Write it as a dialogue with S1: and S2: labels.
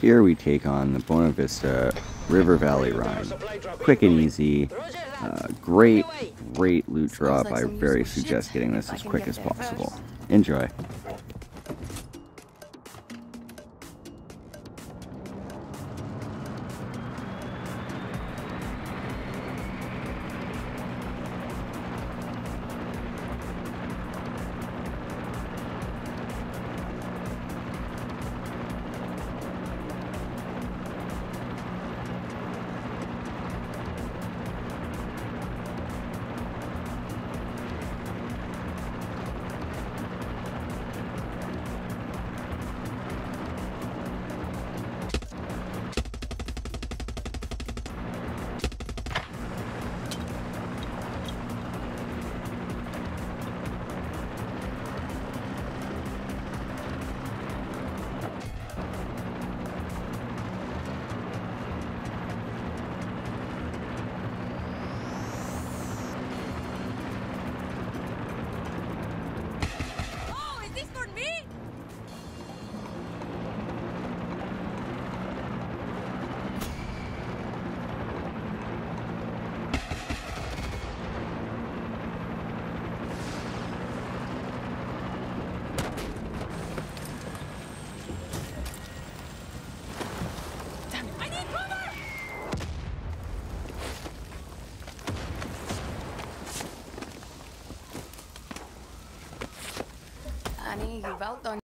S1: Here we take on the Buena Vista River Valley Run. Quick and easy. Great loot drop. I very suggest getting this as quick as possible. Enjoy.
S2: Annie, geweld dan